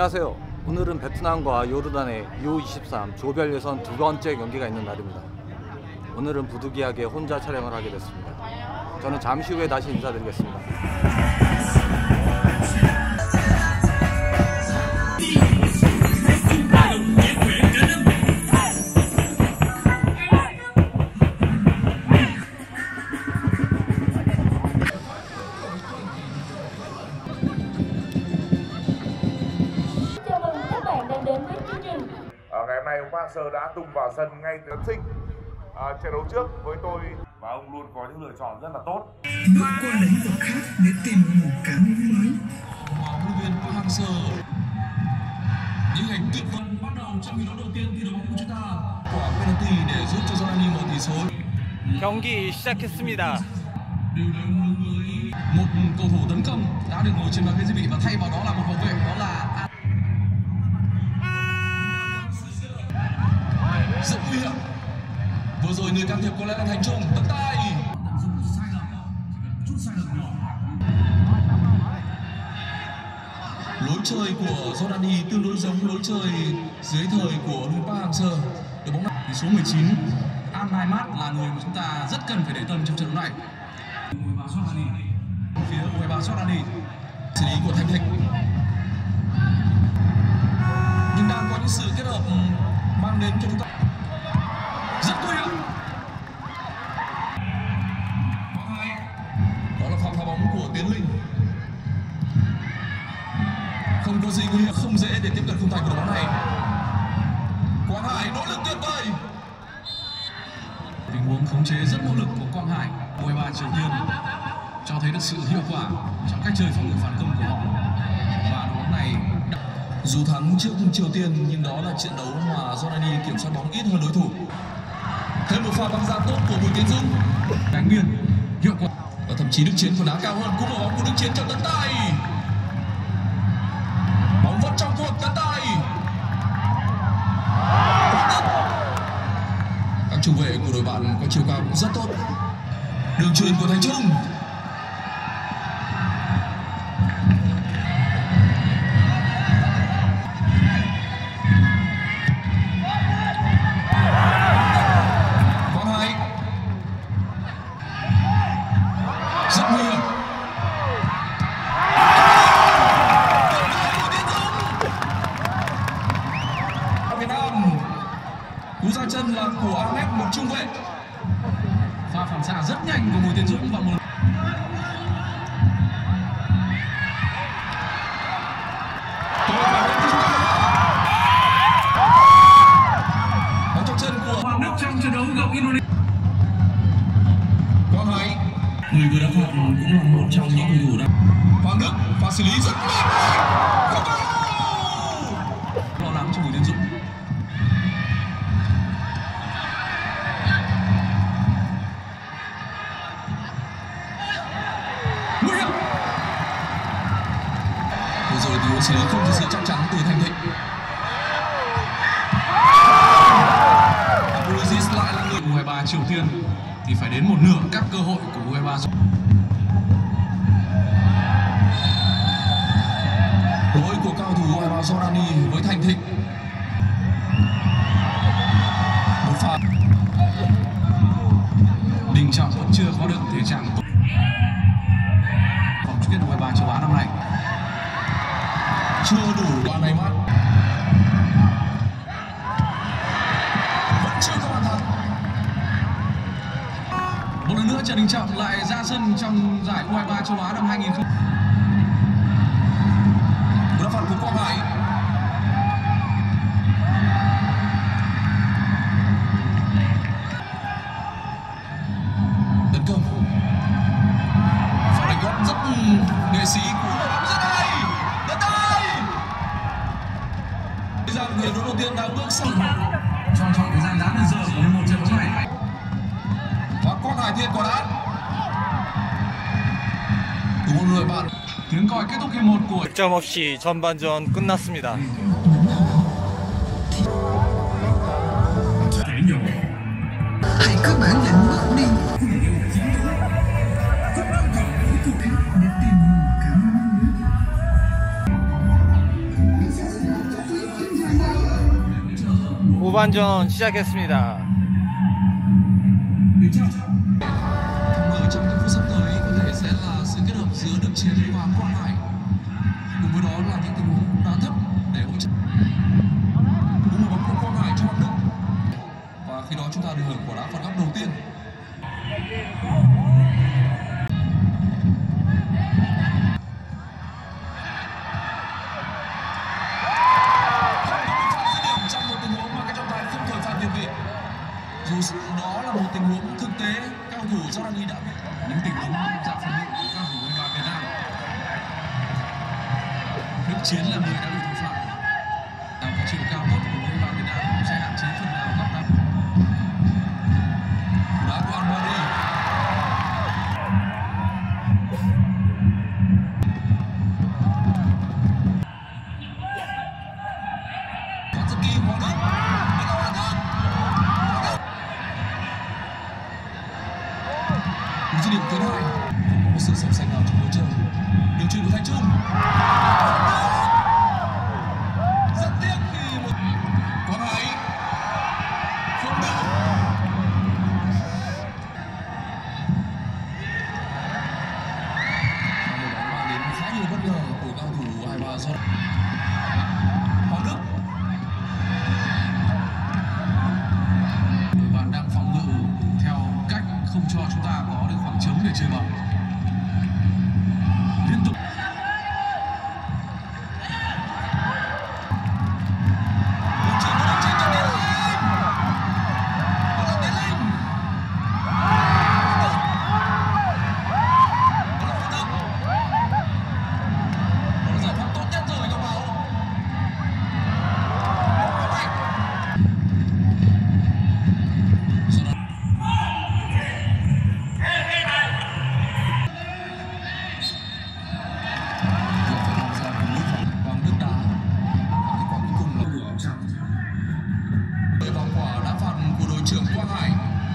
안녕하세요. 오늘은 베트남과 요르단의 U23 조별 예선 두 번째 경기가 있는 날입니다. 오늘은 부득이하게 혼자 촬영을 하게 됐습니다. 저는 잠시 후에 다시 인사드리겠습니다. Ngày hôm nay ông Park Hang-seo đã tung vào sân ngay từ sinh trận đấu trước với tôi và ông luôn có những lựa chọn rất là tốt. Bước qua lĩnh vực khác để tìm một cảm hứng mới. Huấn luyện viên Park Hang-seo, những hình tuyệt vời bắt đầu trong hiệp đấu đầu tiên thi đấu của chúng ta. Quả penalty để giúp cho Jordan mở tỷ số. 경기 시작했습니다. Một cầu thủ tấn công đã được ngồi trên bàn ghế dự bị và thay vào đó là một hậu vệ, đó là rất nguy hiểm. Vừa rồi người can thiệp có lẽ là Thành Trung, tấn tay. Lối chơi của Jordani tương đối giống lối chơi dưới thời của Park Hang-seo. Đội bóng này thì số 19 An Hai Mát là người mà chúng ta rất cần phải để tâm trong trận đấu này. Phía của U23 Jordani, xử lý của Thanh Thịnh. Nhưng đang có những sự kết hợp mang đến cho chúng ta rất nguy hiểm. Đó là pha phá bóng của Tiến Linh. Không có gì nguy hiểm, không dễ để tiếp cận khung thành của đội bóng này. Quang Hải nỗ lực tuyệt vời. Tình huống khống chế rất nỗ lực của Quang Hải. U23 Triều Tiên cho thấy được sự hiệu quả trong cách chơi phòng ngự phản công của họ. Và đội bóng này dù thắng trước Triều Tiên nhưng đó là trận đấu mà Jordani kiểm soát bóng ít hơn đối thủ. Thêm một pha băng ra tốt của Bùi Tiến Dũng, đánh biên hiệu quả và thậm chí Đức Chiến còn đá cao hơn. Cú mở bóng của Đức Chiến trong tấn tay, bóng vẫn trong cuộc tấn tay. Các trung vệ của đội bạn có chiều cao cũng rất tốt. Đường chuyền của Thành Trung. Cú ra chân là của Ahmed, một trung vệ. Pha phản xạ rất nhanh của Bùi Tiến Dũng và một bóng trong chân của Hoàng Đức trong trận đấu gặp Indonesia. Quang Hải, người vừa đá phạt cũng là một trong những cầu thủ đã. Hoàng Đức pha xử lý rất mạnh. Lo lắng cho Bùi Tiến Dũng. Rồi thì xử lý không có sự chắc chắn từ Thanh Thịnh. Abdulaziz lại là người của U23 Triều Tiên thì phải đến một nửa các cơ hội của U23. Lỗi của cao thủ U23 Jordani với Thanh Thịnh. Một pha Đình Trọng vẫn chưa có được thể trạng tốt. Vòng chung kết U23 châu Á năm nay chưa đủ đoạn này mắt, vẫn chưa có bàn thắng. Một lần nữa Trần Đình Trọng lại ra sân trong giải U23 châu Á năm 2000. Cú đá phạt của Quang Hải. Tấn công pha đánh gót rất nghệ sĩ của hiệp đấu đầu tiên đã bước sang trong thời gian ngắn giờ của một trận đấu này. Và Quang Hải Thiên quả đá. Đúng một người bạn. Tiếng còi kết thúc hiệp 1 của 득점 없이 전반전 끝났습니다. Hãy có bản lĩnh bước đi. Để tìm một cảm hứng mới. 후반전 시작했습니다. Thắng lợi trong những phút sắp tới có thể sẽ là sự kết hợp giữa Đức Chiến và Quang Hải. Cùng với đó là những tình huống đá thấp để hỗ trợ. Cú một bóng của Quang Hải cho Đức. Và khi đó chúng ta được hưởng quả đá phạt góc đầu tiên. Trong một tình huống mà các trọng tài không thổi phạt việt vị. Dù đó là một tình huống thực tế, các cầu thủ Jordani đã bị những tình huống dạng phân định của các cầu thủ U23 Việt Nam. Đức Chiến là người đã bị thổi phạt. Đang có chiều cao tốt của U23 Việt Nam cũng sẽ hạn chế phần nào góc đá. Đá của Anbari. Và rất kỳ Hoàng Đức. Dứt điểm thứ hai, không có một sự sập sạch nào trong lối chơi. Điều chỉnh của Thành Trung. Rất tiếc khi một Quang Hải không được. Và một bóng mang đến khá nhiều bất ngờ của cao thủ U23 Jordani. Hoàng Đức. Bạn đang phòng ngự theo cách không cho chúng ta có được khoảng trống để chơi bóng. Liên tục. Giải pháp tốt nhất rồi các bạn. Quang Đức đá. Kết quả cuối cùng là lửa trong. Với vòng quả đá phạt của đội trưởng Quang Hải.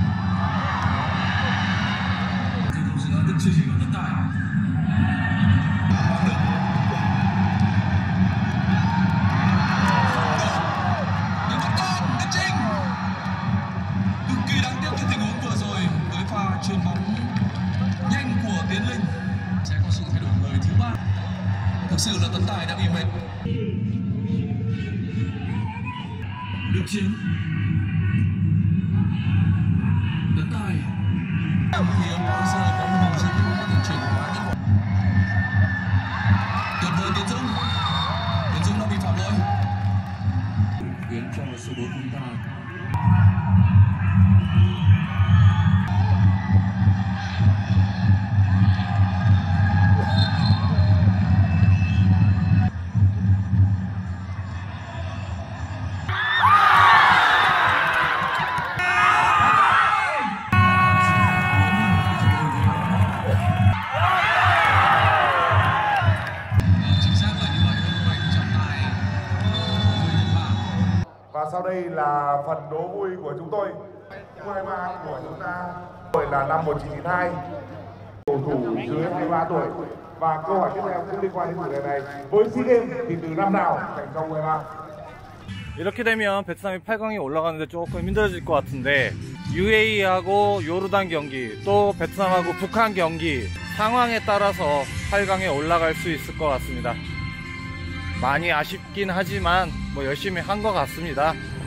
Kết thúc giữa Đức Chiến và Tấn Tài. Quang Đức. Đức bắt con, Đức Trinh. Cực kỳ đáng tiếc cái tình huống vừa rồi với pha chuyền bóng nhanh của Tiến Linh. Sẽ có sự thay đổi người thứ ba. Thực sự là Tấn Tài đã bị mệt. Đức Chiến. Tấn Tài. Thì ông bao giờ có một bóng dẫn có thể chuyển hóa những quả. Tuyệt vời Tiến Dũng. Tiến Dũng đã bị phạm lỗi. Khiến cho số 4 chúng ta. Chính xác là như vậy, lúc này trọng tài người Nhật Bản. Và sau đây là phần đố vui của chúng tôi. U23 của chúng ta tuổi là năm 1992, cầu thủ dưới 23 tuổi. Và câu hỏi tiếp theo cũng liên quan đến chủ đề này. Với SEA Games thì từ năm nào dành cho U23? 이렇게 되면 베트남이 8강에 올라가는데 조금 힘들어질 것 같은데 UAE하고 요르단 경기 또 베트남하고 북한 경기 상황에 따라서 8강에 올라갈 수 있을 것 같습니다. 많이 아쉽긴 하지만 뭐 열심히 한 것 같습니다.